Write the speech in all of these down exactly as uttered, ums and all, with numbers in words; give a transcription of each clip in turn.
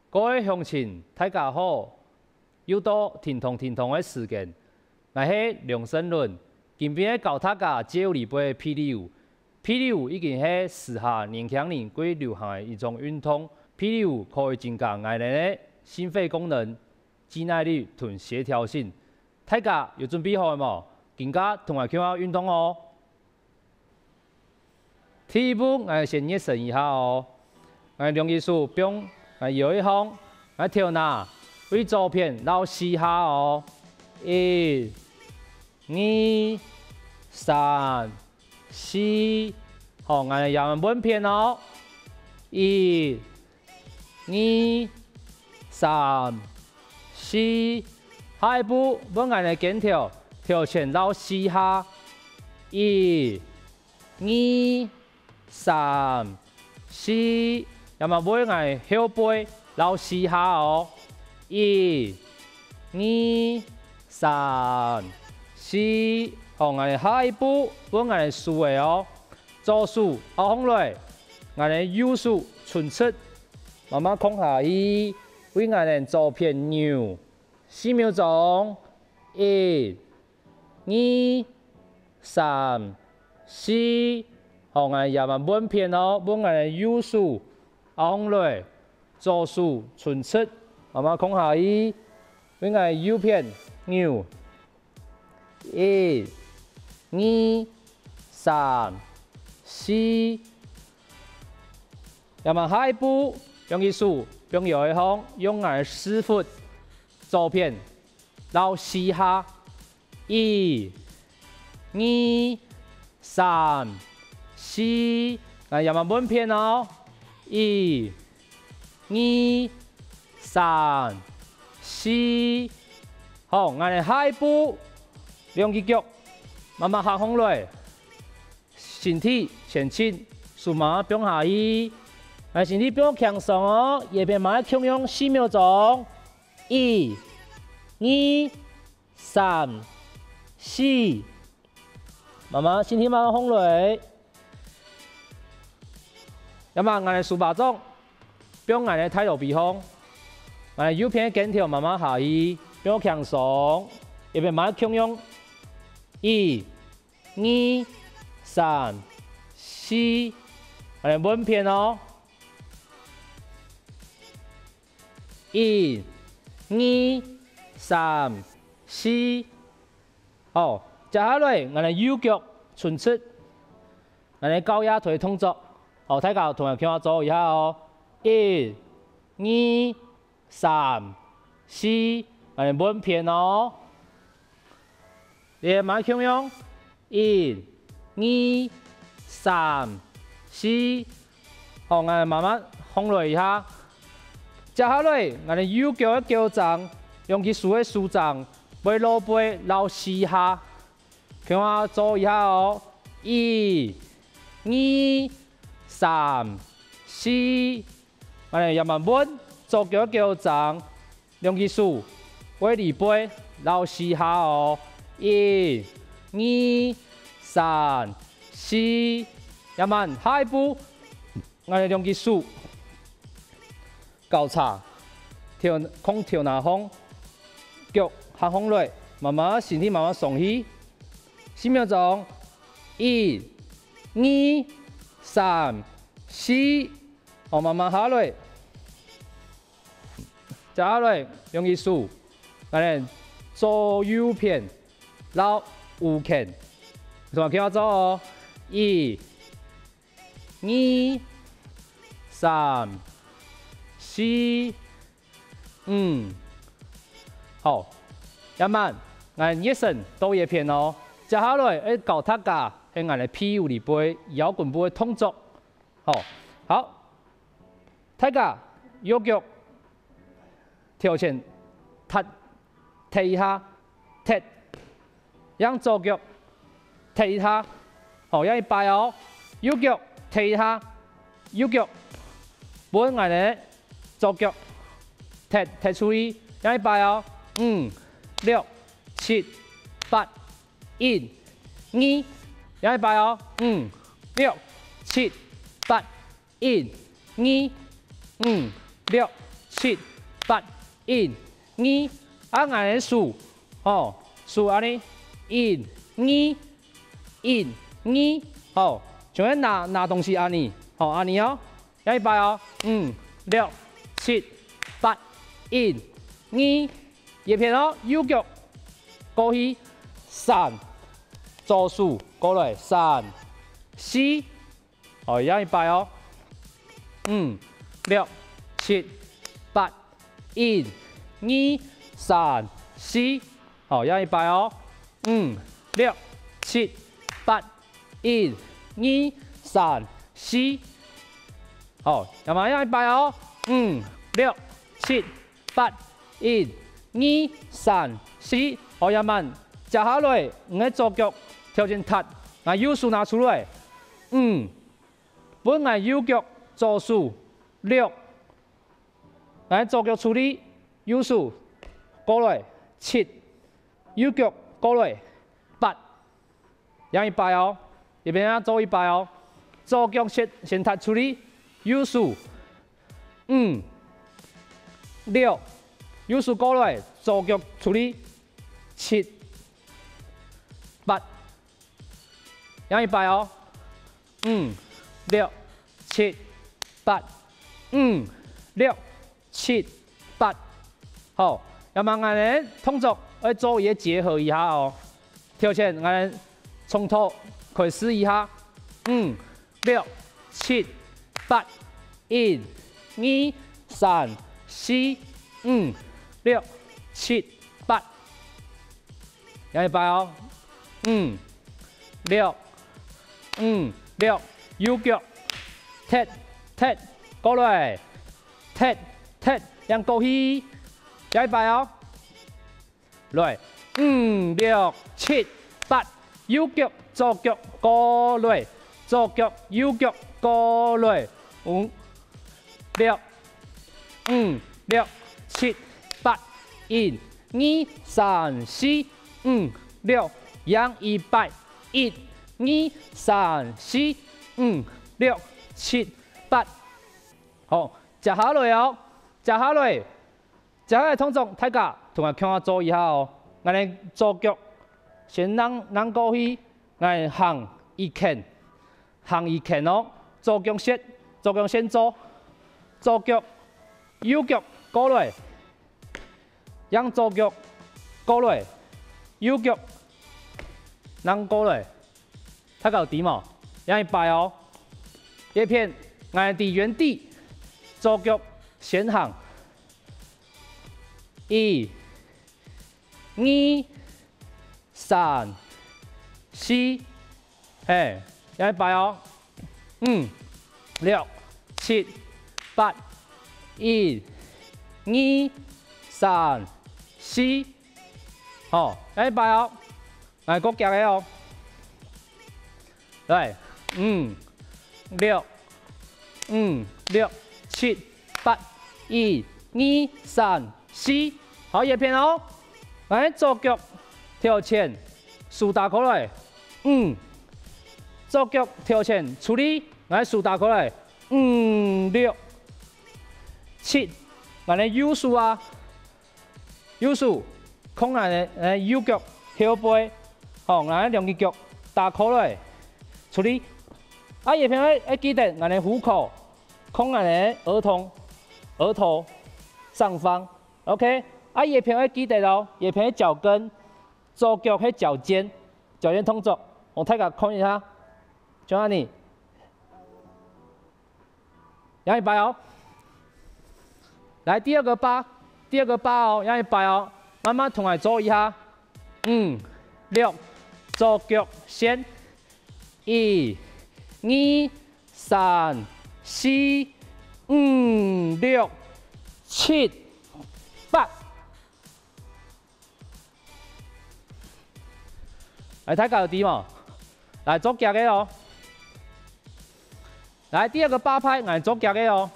各位乡亲，大家好！又到天同天同的时间，我是梁生伦。今边教大家接力杯霹雳舞。霹雳舞已经是时下年轻人最流行的一种运动。霹雳舞可以增加我们的心肺功能、肌耐力同协调性。大家有准备好冇？更加同我看下运动哦。第一步，我先热身一下哦。我两只手并我摇一方，我跳拿，为左片绕四下哦。一、二、三、四，好，我摇半片哦。一、二、三、四，下一步，我我来跟跳，跳前绕四下。一、二、三、四，那么每个后背绕四下哦。一、二、三、四，好，我哋下一步，我哋数嘅哦，左手後空來，我哋右手伸出，慢慢空下去，為我哋左片扭，四秒鐘，一、二、三、四。好，我哋也慢半片哦，幫我哋右手後空來，左手伸出，慢慢空下去，幫我哋右片扭，一、二、三、四，然後下一步用隻手用右一方，用我哋四幅左片繞四下，一、二、三。四，啊，又慢半片哦，一、二、三、四，好，我哋下一步，兩隻腳慢慢下空來，身體前傾，手慢慢放下去，啊，身體放輕鬆哦，葉片慢慢輕用四秒鐘，一、二、三、四，慢慢身體慢慢空來。咁啊，我哋數把鐘，將我哋態度比方，我哋右邊跟條慢慢下去，變輕鬆，右邊慢慢輕用，一、二、三、四，我哋滿片哦，一、二、三、四，好，接下來我哋右腳伸出，我哋高壓腿動作。好，大家同樣跟我做一下哦，一、二、三、四，我哋滿片哦。你慢慢用，一、二、三、四，好，我哋慢慢放落一下。接下來，我哋右腳嘅腳掌，用佢手嘅手掌，背落背繞四下，跟我做一下哦，一、二。三、四，我哋慢慢搬，左腳腳掌，兩隻手背離背繞四下哦，一、二、三、四，慢慢下一步，我哋兩隻手交叉，跳空跳拿風，腳下風落，慢慢身體慢慢鬆起，四秒鐘，一、二。三、四，好，慢慢下來，接下來用隻手，我哋左右片繞五圈，同我跟我做哦，一、二、三、四，嗯，好，慢慢，我哋熱身多一片哦，接下來要教大家。喺我哋屁股裏背、腰棍背動作，好，好，大家右腳跳前踢踢一下，踢，讓左腳踢一下，好，讓一擺哦，右腳踢一下，右腳，本我哋左腳踢踢出去，讓一擺哦，五、六、七、八、一、二。有一擺哦，五、六、七、八、一、二、五、六、 七、八、一、二，啊，安尼数，哦，数安尼，一、二、一、二，哦，像咱拿拿东西安尼，哦，安尼哦，要一摆哦，五、六、七、八、一、二，叶片哦，右脚过去，三，左数过来，三、四，哦，要一摆哦，五、六、七、八、一、二、三、四，好，要一摆哦，五、六、七、八、一、二、三、四，好，要嘛要一摆哦，五、六、七、八、一、二、三、四，好，要慢，接下来，五个左脚跳进踏，把右手拿出来，五，本来右脚左手六。来左腳處理，右手過來七，右腳過來八，讓一擺哦，一邊啊做一擺哦，左腳先先踏處理，右手五六，右手過來左腳處理七八，讓一擺哦，五六七八，五六。七八，好，要慢慢的动作要做嘢结合一下哦。跳前，我从头开始一下，五六七八，一、二、三、四、五、六、七、八，要一摆哦，五六五六，右脚踢踢过来，踢。踢，让过去，下一摆哦，来，五六七八，右脚左脚过来，左脚右脚过来，五六五六七八，一、二、三、四、五、六，让一摆，一、二、三、四、五、六、七、八，好，接下来哦。接下来，接下来动作，大家同我看我做一下哦。我哋左腳先扔扔過去，我哋行一拳，行一拳哦。左腳先，左腳先做，左腳右腳過來，讓左腳過來，右腳扔過來，大家有點冇？讓一擺哦。一片，我哋喺原地，左腳。先行，一、二、三、四，嘿，要一擺哦，五、六、七、八、一、二、三、四，好，要一擺哦，嚟個夾嘅哦，嚟，五、六、五、六、七、八。一、二、三、四，好，叶片哦，来左脚跳前，竖打过来，五，左脚跳前处理，来竖打过来，五六七，来咧右手啊，右手空来咧，诶右脚后背，好，来两只脚打过来处理，啊叶片要要记得，来咧虎口空来咧儿童。额头上方 ，OK， 啊叶片要记得咯，叶片脚跟，左脚喺脚尖，脚尖动作，我大家看一下，就安尼，让一摆哦，来第二个八，第二个八哦，让一摆哦，慢慢同来做一下，五、六，左脚先，一、二、三、四。五六七八，来睇下有啲嘛？来左腳嘅哦，来第二個八拍，嚟左腳嘅哦，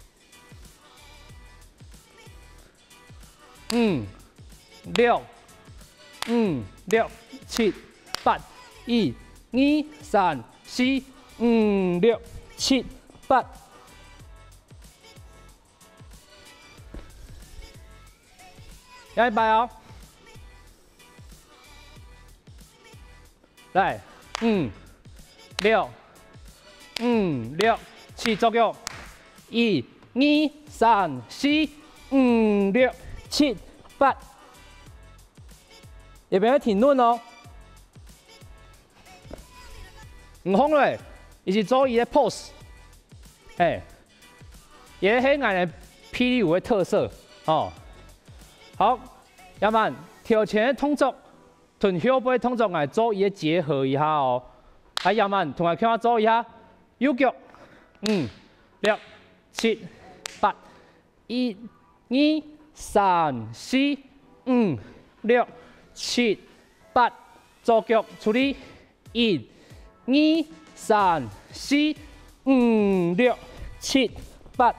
五六五六七八，一、二、三、四、五六七八。 一百哦。来，五、六、五、六、七，左右。一、二、三、四、五、六、七、八。也不要停顿哦。唔慌嘞，伊是做伊的 pose， 哎，也是俺的霹雳舞的特色哦。好，要么跳前的动作，同后背动作来做伊的结合一下哦。啊，要么同我看我做一下右脚，五、六、七、八，一、二、三、四、五、六、七、八，左脚处理，一、二、三、四、五、六、七、八。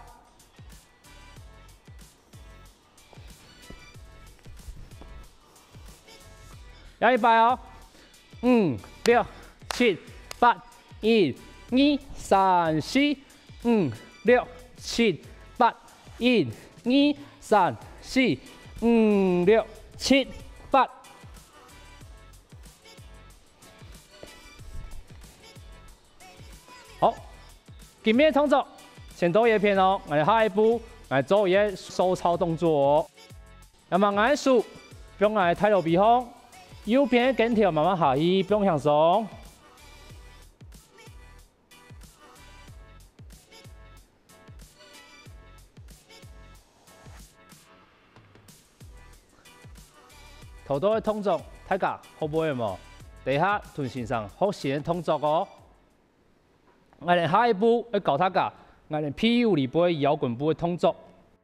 要一百哦，五、六、七、八，一、二、三、四、五、六、七、八，一、二、三、四、五、六、七、八。好，今面动作先做一片哦，我哋下一步来做一个手操动作哦。那么我数，用来睇到鼻孔。右边跟条慢慢下去，不用向上。头多的动作，大家好不会冇？底下臀线上好线的动作哦。我哋下一步要教大家，我哋 P U 里背摇滚步的动作。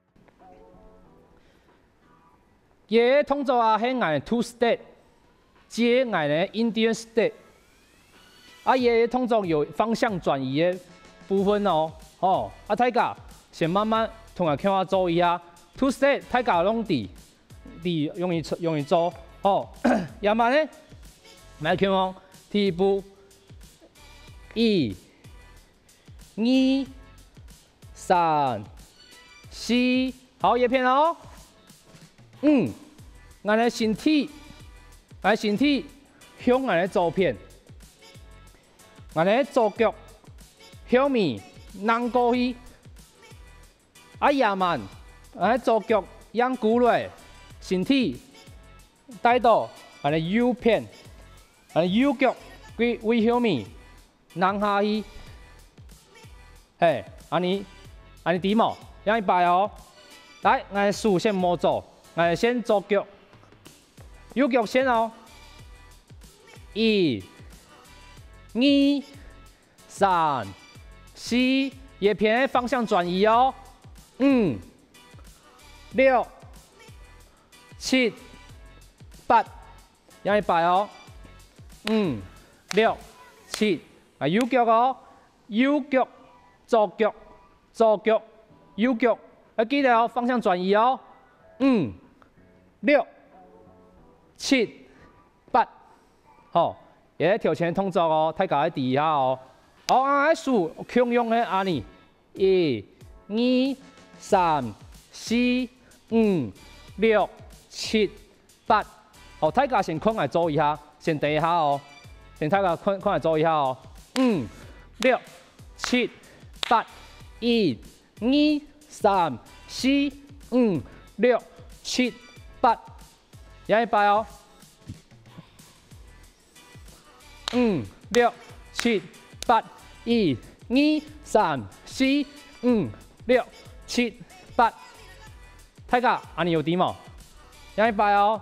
嘢动作啊，係我哋 two step。接俺的 Indian step， 啊，也动作有方向转移的部分哦，哦，啊，大家先慢慢同我看我做一下 two step， 大家拢地地容易容易做，哦，要么呢，来看哦，第一步，一、二、三、四，好，叶片哦，嗯，俺的身体。俺身体向俺的左片，俺的左脚向面扔过去，啊亚慢，俺的左脚仰过来，身体带到俺的右片，俺的右脚归为向面扔下去，嘿，安尼安尼点冇？让一摆哦，来，俺数先摸做，俺先左脚。右脚先哦，一、二、三、四，叶片方向转移哦，五、六、七、八，让一摆哦，五、六、七，啊右脚哦，右脚、左脚、左脚、右脚，啊记得哦，方向转移哦，五、六。七、八，好，也係跳前動作哦，大家喺地下哦。好，按數強用嘅安尼，一、二、三、四、五、六、七、八。好，大家先看嚟做一下，先第一下哦，先大家看看嚟做一下哦。五、六、七、八，一、二、三、四、五、六、七、八。让一摆哦，五、六、七、八，一、二、三、四、五、六、七、八。大家，安尼有啲冇？让一摆哦，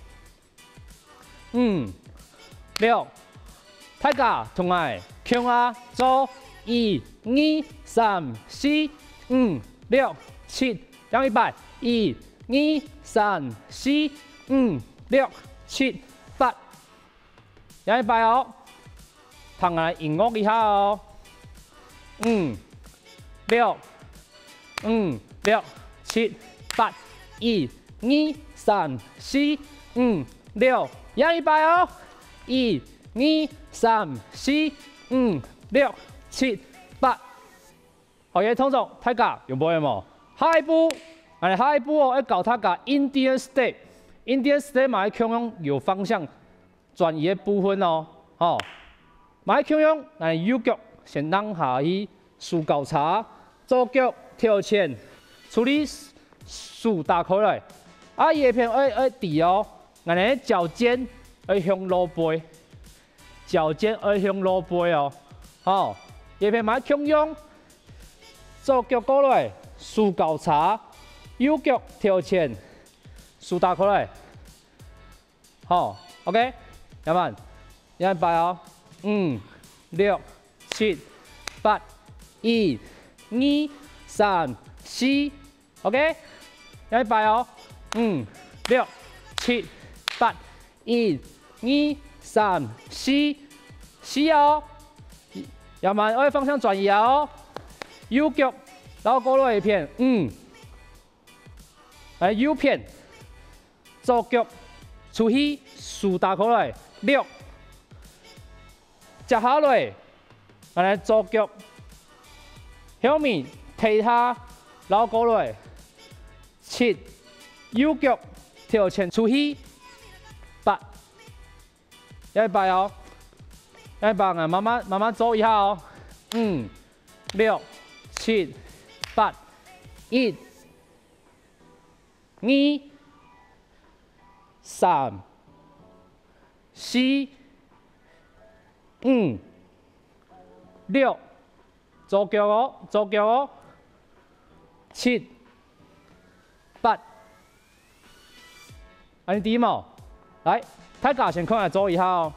五、六，大家同我向下做，一、二、三、四、五、六、七，让一摆，一、二、三、四。五、六、七、八，让一摆哦，同我音樂一下哦。五、六、五、六、七、八，一、二、三、四、五、六，让一摆哦。一、二、三、四、五、六、七、八。好嘢，通常大家有冇有冇？下一步，我哋下一步哦，要教大家 Indian step。 Indian step 嘛，强用有方向转移的部分哦，吼，嘛强用，哎，右脚先让下去，竖交叉，左脚跳前，处理竖打开来，啊，叶片爱爱低哦，安尼脚尖爱向落背，脚尖爱向落背哦，吼，叶片嘛强用，左脚过来，竖交叉，右脚跳前。 竖打开来，好 ，OK， 要慢，要摆哦，五、六、七、八、一、二、三、四 ，OK， 要擺哦，五、六、七、八、一、二、三、四，四哦，要慢，我方向轉移哦，右腳，然後過來一片，五，來右片。 左腳出去，豎打過來，六，接下來，我哋左腳後面踢下，然後過來，七，右腳跳前出去，八，一擺哦，一擺啊，慢慢慢慢做一下哦，五，六，七，八，一，二。 三、四、五、六，左腳哦，左腳哦，七、八，安尼點哦？來，大家先看下做一下哦。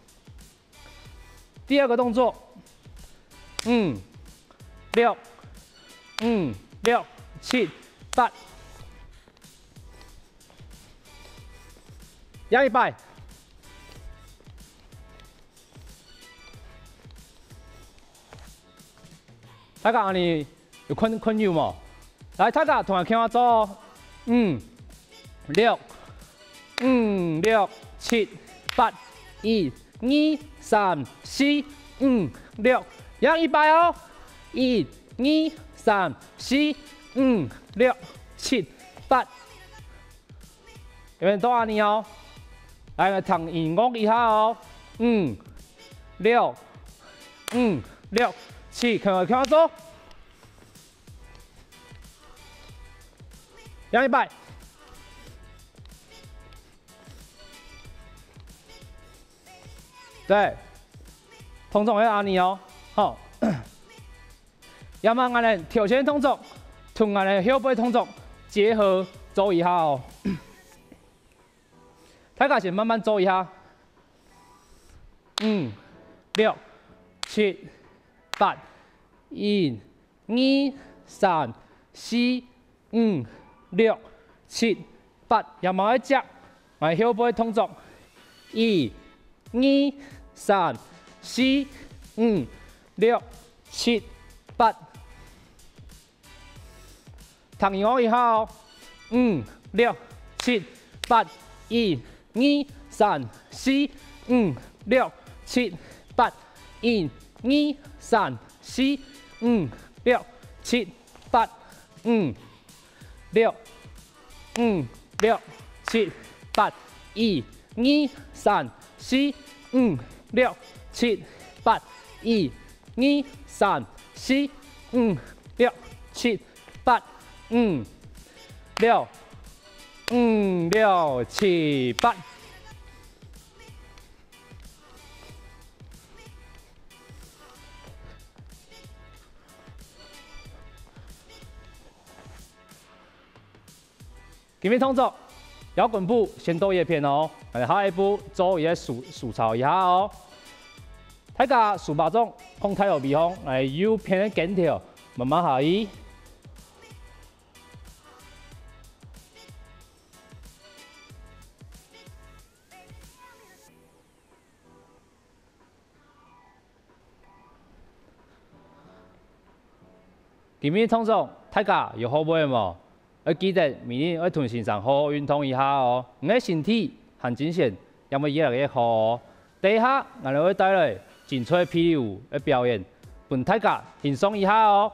第二個動作，五、六、五、六、七、八。 壓一擺，大家安尼有困困擾冇？來，大家同下聽我做哦，五、六、五、六、七、八、一、二、三、四、五、六，壓一擺哦，一、二、三、四、五、六、七、八，有冇到安尼哦？ 來，聽音樂一下哦，五、六、五、六、七，看我看我做，兩一擺，對，動作要按你哦，好，要麼我哋跳前動作同我哋後背動作結合做一下哦。 大家先慢慢做一下，五、六、七、八、一、二、三、四、五、六、七、八，又慢一隻，我後背動作，一、二、三、四、五、六、七、八，聽我一下哦，五、六、七、八、一。 二、三、四、五、六、七、八、一、二、三、四、五、六、七、八、五、六、五、六、七、八、一、二、三、四、五、六、七、八、一、二、三、四、五、六、七、八、五、六。 五、六、七、八，今天动作摇滚步先做一片哦，下一步做一个数数操一下哦。大家数把中控太后鼻孔，来右片的紧条，慢慢下去。 今日通常大家有好袂无？要記得明日要吞身上好好運動一下哦，你嘅身體和精神也會越來越好哦。第一下我哋會帶來精彩霹靂舞嘅表演，俾大家欣賞一下哦。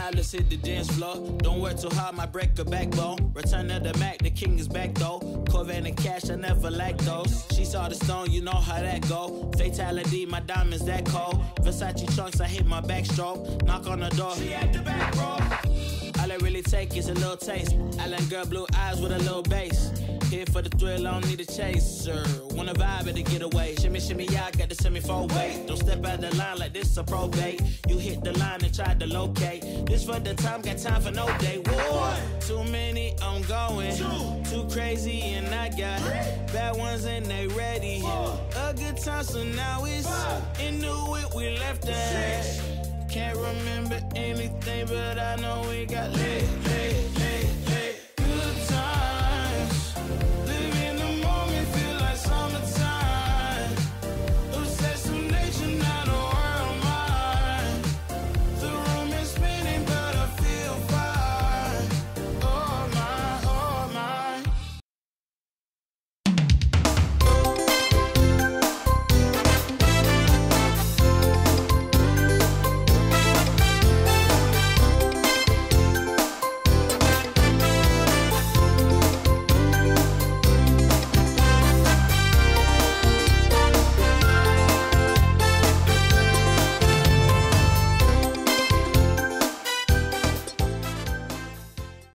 Now let's hit the dance floor. Don't work too hard, might break a backbone. Return of the Mac, the king is back though. Corvette and cash, I never lack those. She saw the stone, you know how that go. Fatality, my diamonds that cold. Versace trunks, I hit my backstroke. Knock on the door, she at the back, bro. All I really take is a little taste. Island girl, blue eyes with a little bass. Here for the thrill, I don't need a chaser. Wanna vibe at the getaway. Shimmy, shimmy, yeah, I got the semi-four way. Don't step out the line like this a probate. You hit the line and try to locate. This for the time, got time for no day. One, too many, I'm going. Two, too crazy, and I got bad ones and they ready. A good time, so now it's in the whip, we left that. Can't remember anything, but I know we got lit, lit, lit.